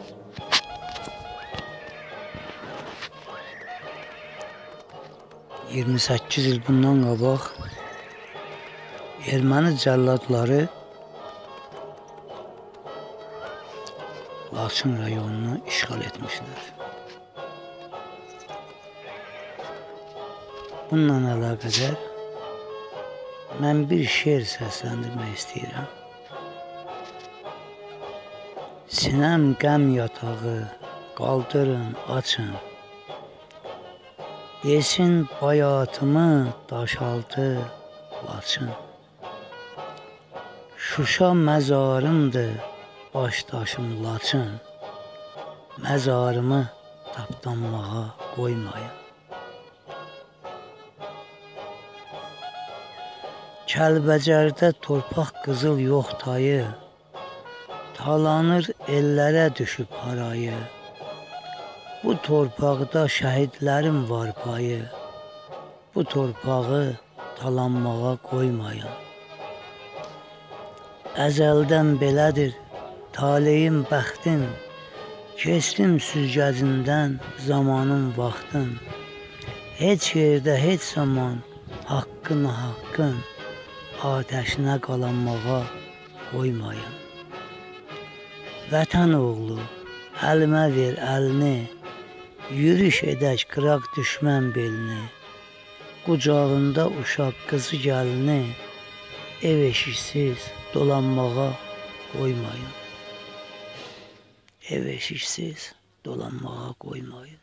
...28 il bundan qabaq erməni cəlladları Laçın rayonunu işğal etmişlər. Bununla əlaqədar mən bir şeir səsləndirmək istəyirəm. Sinəm qəm yatağı, qaldırın, açın. Yesin bayatımı daşaltı Laçın. Şuşa məzarımdır, baş daşım Laçın. Məzarımı tapdanmağa qoymayın. Kəlbəcərdə torpaq qızıl yox tayı, talanır ellərə düşüb harayı. Bu torpaqda şəhidlərim var payı, bu torpağı talanmağa qoymayın. Əzəldən belədir taleyim, bəxtim, keçdim süzgəcindən zamanın vaxtın. Heç yerdə, heç zaman haqqın, haqqın atəşinə qalanmağa qoymayın. Vətən oğlu, əlimə ver əlini, yürüş edək qıraq düşmən belini. Qucağında uşaq qızı gəlini, ev eşiksiz dolanmağa qoymayın. Ev eşiksiz dolanmağa qoymayın.